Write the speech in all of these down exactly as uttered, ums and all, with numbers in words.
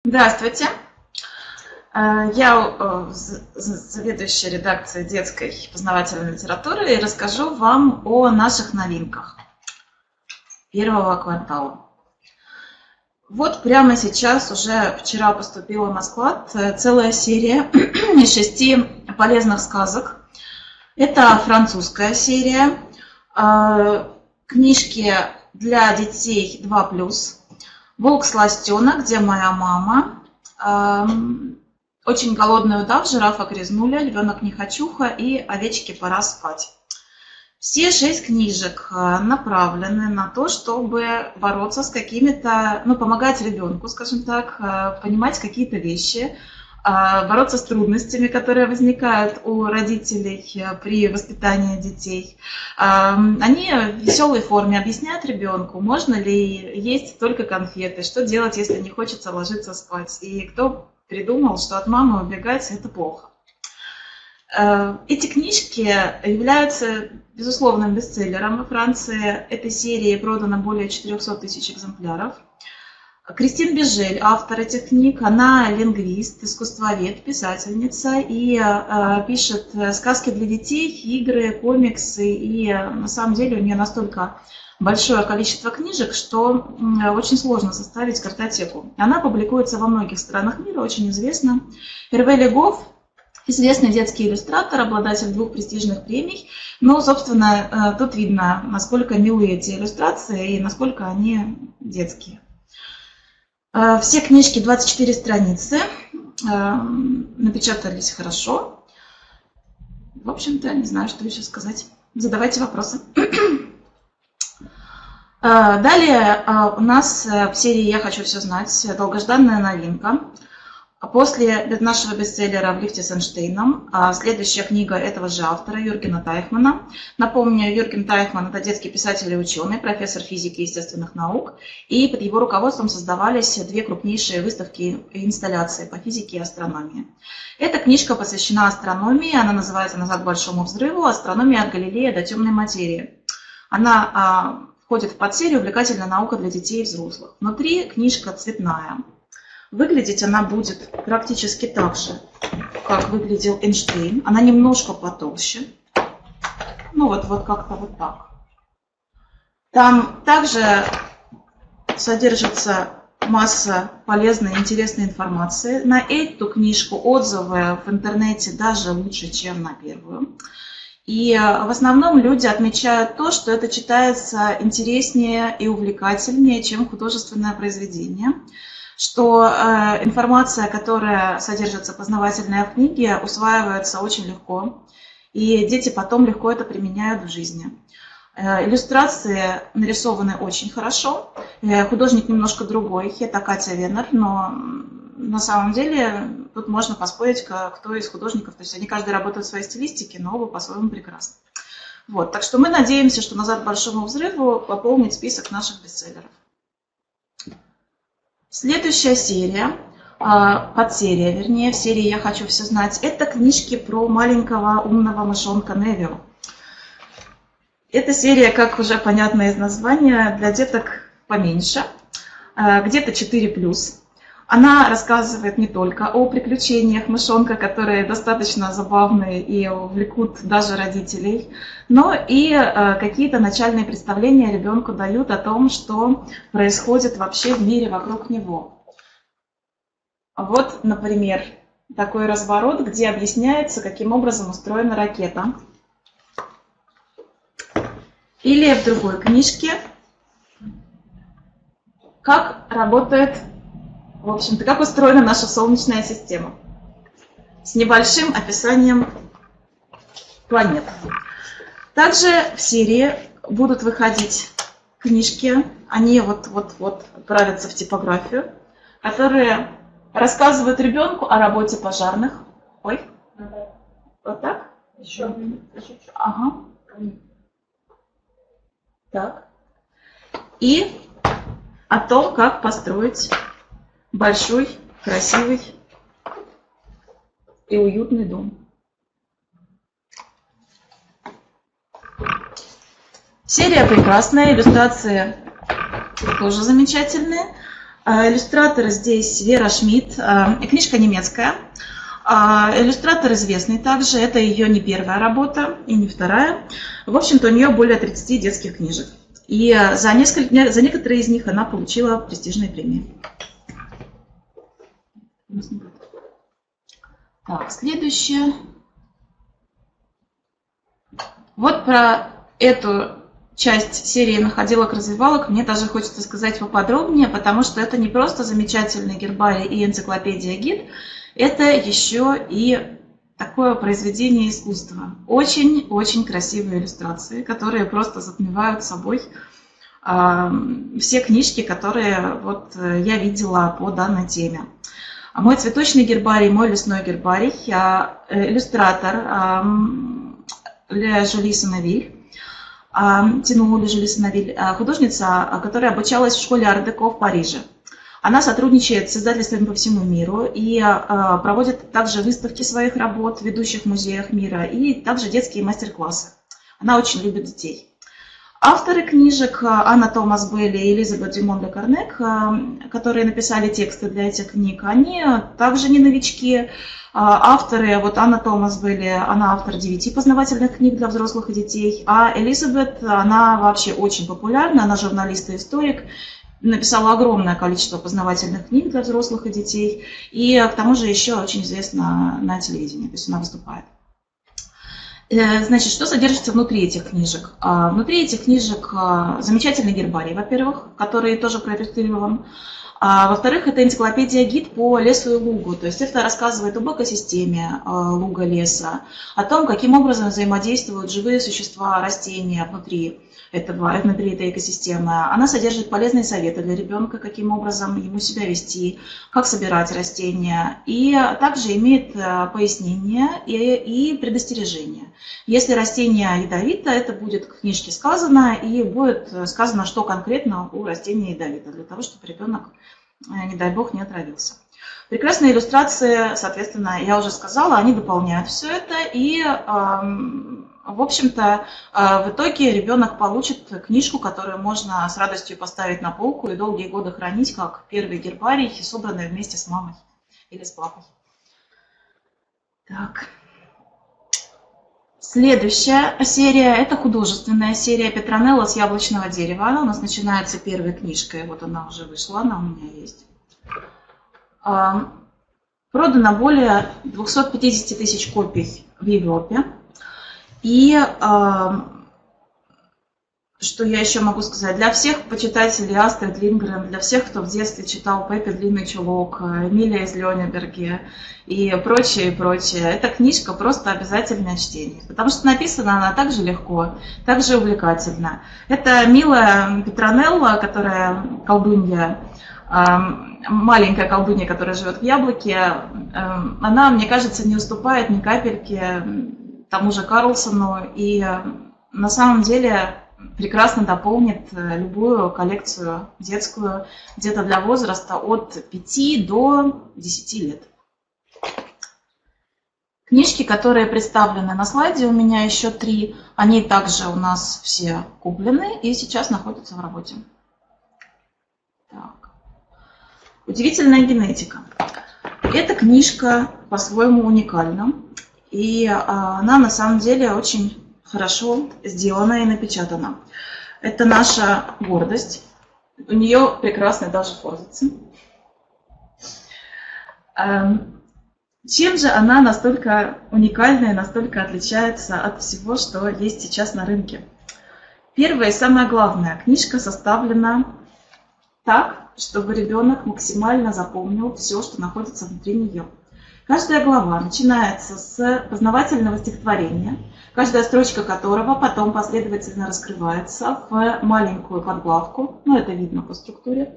Здравствуйте. Я заведующая редакцией детской познавательной литературы и расскажу вам о наших новинках первого квартала. Вот прямо сейчас, уже вчера поступила на склад целая серия из шести полезных сказок. Это французская серия, книжки для детей два плюс, «Волк-сластенок», «Где моя мама?», «Очень голодный удав», «Жирафа грязнуля», «Львенок нехочуха» и «Овечке пора спать». Все шесть книжек направлены на то, чтобы бороться с какими-то, ну, помогать ребенку, скажем так, понимать какие-то вещи, бороться с трудностями, которые возникают у родителей при воспитании детей. Они в веселой форме объясняют ребенку, можно ли есть только конфеты, что делать, если не хочется ложиться спать, и кто придумал, что от мамы убегать – это плохо. Эти книжки являются безусловным бестселлером во Франции. Этой серии продано более четырёхсот тысяч экземпляров. Кристин Бежель, автор этих книг, она лингвист, искусствовед, писательница и э, пишет сказки для детей, игры, комиксы. И на самом деле у нее настолько большое количество книжек, что э, очень сложно составить картотеку. Она публикуется во многих странах мира, очень известна. Эрве Легов, известный детский иллюстратор, обладатель двух престижных премий. Ну, собственно, э, тут видно, насколько милые эти иллюстрации и насколько они детские. Все книжки двадцать четыре страницы, напечатались хорошо. В общем-то, не знаю, что еще сказать. Задавайте вопросы. Далее у нас в серии «Я хочу все знать» долгожданная новинка. После нашего бестселлера «В лифте с Эйнштейном» следующая книга этого же автора, Юргена Тайхмана. Напомню, Юрген Тайхман – это детский писатель и ученый, профессор физики и естественных наук. И под его руководством создавались две крупнейшие выставки и инсталляции по физике и астрономии. Эта книжка посвящена астрономии, она называется «Назад к большому взрыву. Астрономия от Галилея до темной материи». Она входит в подсерию «Увлекательная наука для детей и взрослых». Внутри книжка цветная. Выглядеть она будет практически так же, как выглядел Эйнштейн. Она немножко потолще. Ну вот, вот как-то вот так. Там также содержится масса полезной и интересной информации. На эту книжку отзывы в интернете даже лучше, чем на первую. И в основном люди отмечают то, что это читается интереснее и увлекательнее, чем художественное произведение. Что э, информация, которая содержится познавательная в книге, усваивается очень легко, и дети потом легко это применяют в жизни. Э, иллюстрации нарисованы очень хорошо, э, художник немножко другой, это Катя Венер, но на самом деле тут можно поспорить, кто из художников, то есть они каждый работают в своей стилистике, но оба по-своему прекрасны. Вот, так что мы надеемся, что «Назад к большому взрыву» пополнит список наших бестселлеров. Следующая серия, подсерия, вернее, в серии «Я хочу все знать», это книжки про маленького умного мышонка Невилла. Эта серия, как уже понятно из названия, для деток поменьше, где-то четыре плюс. Она рассказывает не только о приключениях мышонка, которые достаточно забавные и увлекут даже родителей, но и какие-то начальные представления ребенку дают о том, что происходит вообще в мире вокруг него. Вот, например, такой разворот, где объясняется, каким образом устроена ракета. Или в другой книжке, как работает, в общем-то, как устроена наша Солнечная система, с небольшим описанием планет. Также в серии будут выходить книжки, они вот-вот-вот отправятся в типографию, которые рассказывают ребенку о работе пожарных. Ой, вот так? Еще. Ага. Так. И о том, как построить большой, красивый и уютный дом. Серия прекрасная, иллюстрации тоже замечательные. Иллюстратор здесь Вера Шмидт. Книжка немецкая. Иллюстратор известный также. Это ее не первая работа и не вторая. В общем-то, у нее более тридцати детских книжек. И за, несколько, за некоторые из них она получила престижные премии. Так, следующее. Вот про эту часть серии находилок-развивалок мне даже хочется сказать поподробнее, потому что это не просто замечательный гербарий и энциклопедия-гид, это еще и такое произведение искусства. Очень-очень красивые иллюстрации, которые просто затмевают собой э, все книжки, которые вот я видела по данной теме. Мой цветочный гербарий, мой лесной гербарий, э, иллюстратор э, Ле Жюли Сеневиль, Тину Ле Жюли Сеневиль, художница, которая обучалась в школе ар-деко в Париже. Она сотрудничает с издательствами по всему миру и проводит также выставки своих работ в ведущих музеях мира и также детские мастер-классы. Она очень любит детей. Авторы книжек Анна Томас Белли и Элизабет Дюмон де Карнек, которые написали тексты для этих книг, они также не новички. Авторы, вот Анна Томас Белли, она автор девяти познавательных книг для взрослых и детей, а Элизабет, она вообще очень популярна, она журналист и историк, написала огромное количество познавательных книг для взрослых и детей, и к тому же еще очень известна на телевидении, то есть она выступает. Значит, что содержится внутри этих книжек? Внутри этих книжек замечательный гербарий, во-первых, который тоже проиллюстрирован. Во-вторых, это энциклопедия-гид по лесу и лугу. То есть это рассказывает об экосистеме луга, леса, о том, каким образом взаимодействуют живые существа, растения внутри, этого, внутри этой экосистемы. Она содержит полезные советы для ребенка, каким образом ему себя вести, как собирать растения. И также имеет пояснения и, и предостережения. Если растение ядовито, это будет в книжке сказано, и будет сказано, что конкретно у растения ядовито, для того, чтобы ребенок, не дай бог, не отравился. Прекрасные иллюстрации, соответственно, я уже сказала, они дополняют все это, и, в общем-то, в итоге ребенок получит книжку, которую можно с радостью поставить на полку и долгие годы хранить, как первый гербарий, собранный вместе с мамой или с папой. Так. Следующая серия – это художественная серия Петронелла с яблочного дерева. Она у нас начинается первой книжкой, вот она уже вышла, она у меня есть. Продано более двухсот пятидесяти тысяч копий в Европе. И что я еще могу сказать? Для всех почитателей Астрид Линдгрен, для всех, кто в детстве читал Пеппи Длинный чулок, Эмилия из Лёнеберге и прочее, и прочее, эта книжка просто обязательное чтение. Потому что написана она так же легко, так же увлекательно. Это милая Петронелла, которая колдунья, маленькая колдунья, которая живет в яблоке, она, мне кажется, не уступает ни капельки тому же Карлсону и на самом деле прекрасно дополнит любую коллекцию детскую, где-то для возраста от пяти до десяти лет. Книжки, которые представлены на слайде, у меня еще три, они также у нас все куплены и сейчас находятся в работе. Так. Удивительная генетика. Эта книжка по-своему уникальна, и она на самом деле очень хорошо сделана и напечатана. Это наша гордость. У нее прекрасный даже форзац. Чем же она настолько уникальна и настолько отличается от всего, что есть сейчас на рынке? Первое и самое главное, книжка составлена так, чтобы ребенок максимально запомнил все, что находится внутри нее. Каждая глава начинается с познавательного стихотворения, каждая строчка которого потом последовательно раскрывается в маленькую подглавку, ну это видно по структуре.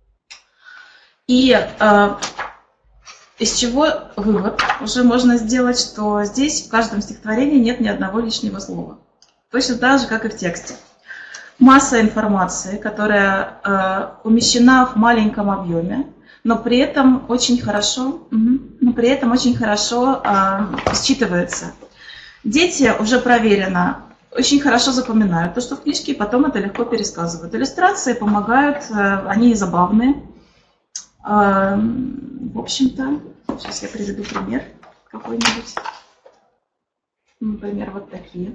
И э, из чего вывод уже можно сделать, что здесь в каждом стихотворении нет ни одного лишнего слова. Точно так же, как и в тексте. Масса информации, которая э, умещена в маленьком объеме, но при этом очень хорошо, но при этом очень хорошо э, считывается. Дети уже проверено, очень хорошо запоминают то, что в книжке, и потом это легко пересказывают. Иллюстрации помогают, э, они забавные, В общем-то, сейчас я приведу пример какой-нибудь. Например, вот такие.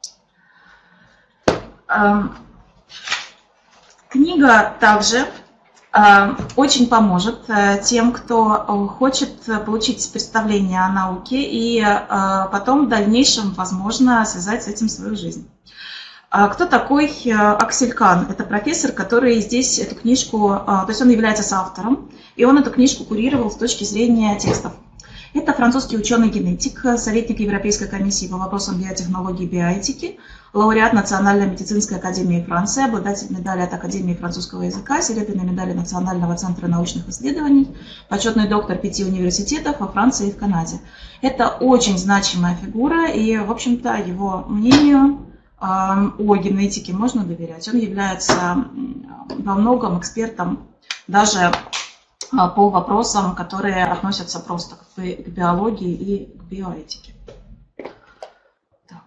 Книга также очень поможет тем, кто хочет получить представление о науке и потом в дальнейшем, возможно, связать с этим свою жизнь. Кто такой Аксель Кан? Это профессор, который здесь эту книжку, то есть он является соавтором, и он эту книжку курировал с точки зрения текстов. Это французский ученый-генетик, советник Европейской комиссии по вопросам биотехнологии и биоэтики, лауреат Национальной медицинской академии Франции, обладатель медали от Академии французского языка, серебряной медали Национального центра научных исследований, почетный доктор пяти университетов во Франции и в Канаде. Это очень значимая фигура, и, в общем-то, его мнению о генетике можно доверять. Он является во многом экспертом даже по вопросам, которые относятся просто к биологии и к биоэтике. Так.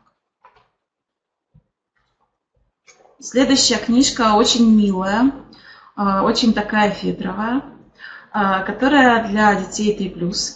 Следующая книжка очень милая, очень такая фетровая, которая для детей три плюс.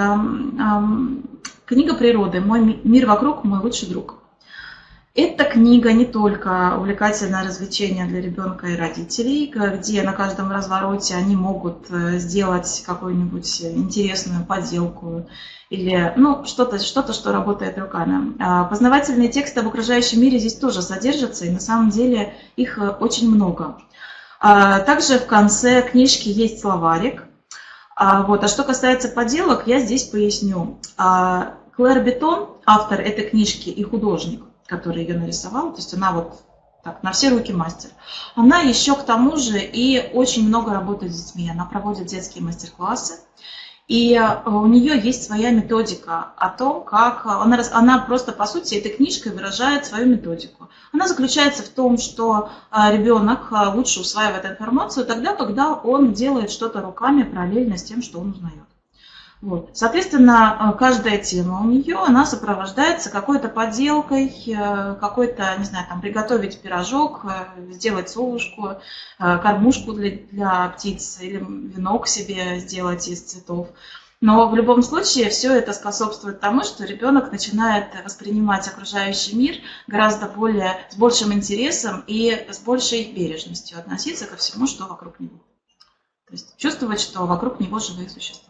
Книга природы «Мой мир вокруг, мой лучший друг». Эта книга не только увлекательное развлечение для ребенка и родителей, где на каждом развороте они могут сделать какую-нибудь интересную поделку или ну, что-то, что-то, что работает руками. Познавательные тексты об окружающем мире здесь тоже содержатся, и на самом деле их очень много. Также в конце книжки есть словарик. Вот. А что касается поделок, я здесь поясню. Клэр Бетон, автор этой книжки и художник, который ее нарисовал, то есть она вот так, на все руки мастер. Она еще к тому же и очень много работает с детьми, она проводит детские мастер-классы, и у нее есть своя методика о том, как она, она просто по сути этой книжкой выражает свою методику. Она заключается в том, что ребенок лучше усваивает информацию тогда, когда он делает что-то руками параллельно с тем, что он узнает. Вот. Соответственно, каждая тема у нее, она сопровождается какой-то поделкой, какой-то, не знаю, там, приготовить пирожок, сделать совушку, кормушку для, для птиц или венок себе сделать из цветов. Но в любом случае все это способствует тому, что ребенок начинает воспринимать окружающий мир гораздо более, с большим интересом и с большей бережностью относиться ко всему, что вокруг него. То есть чувствовать, что вокруг него живые существа.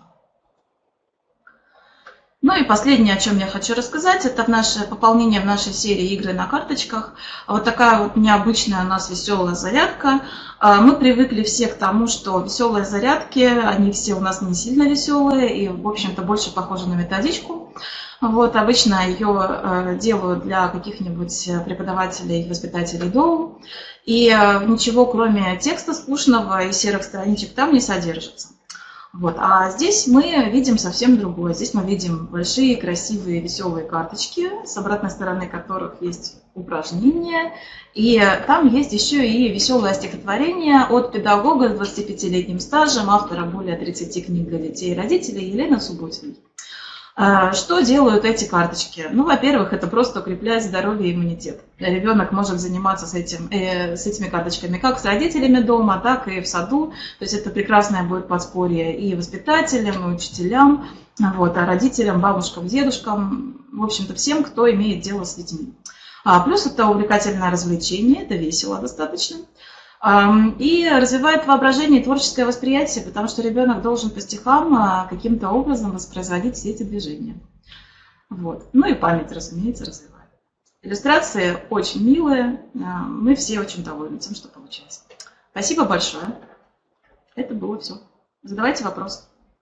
Ну и последнее, о чем я хочу рассказать, это в наше, пополнение в нашей серии «Игры на карточках». Вот такая вот необычная у нас веселая зарядка. Мы привыкли все к тому, что веселые зарядки, они все у нас не сильно веселые и, в общем-то, больше похожи на методичку. Вот, обычно ее делают для каких-нибудь преподавателей, воспитателей ДОУ. И ничего, кроме текста скучного и серых страничек, там не содержится. Вот. А здесь мы видим совсем другое. Здесь мы видим большие, красивые, веселые карточки, с обратной стороны которых есть упражнения. И там есть еще и веселое стихотворение от педагога с двадцатипятилетним стажем, автора более тридцати книг для детей и родителей Елены Субботиной. Что делают эти карточки? Ну, во-первых, это просто укрепляет здоровье и иммунитет. Ребенок может заниматься с, этим, э, с этими карточками как с родителями дома, так и в саду. То есть это прекрасное будет подспорье и воспитателям, и учителям, вот, а родителям, бабушкам, дедушкам, в общем-то, всем, кто имеет дело с детьми. А плюс это увлекательное развлечение, это весело достаточно. И развивает воображение и творческое восприятие, потому что ребенок должен по стихам каким-то образом воспроизводить все эти движения. Вот. Ну и память, разумеется, развивает. Иллюстрации очень милые, мы все очень довольны тем, что получилось. Спасибо большое. Это было все. Задавайте вопросы.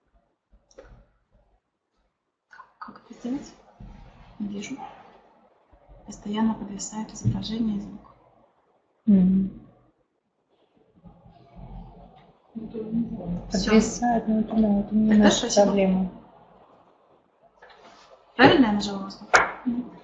Как это сделать? Не вижу. Постоянно подвисает изображение и звук. Mm-hmm. Подвисает, но это, да, это не наша проблема. Правильно я нажала на стоп?